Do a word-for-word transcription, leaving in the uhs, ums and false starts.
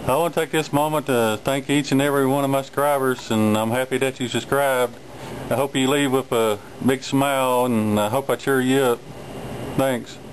I want to take this moment to thank each and every one of my subscribers, and I'm happy that you subscribed. I hope you leave with a big smile, and I hope I cheer you up. Thanks.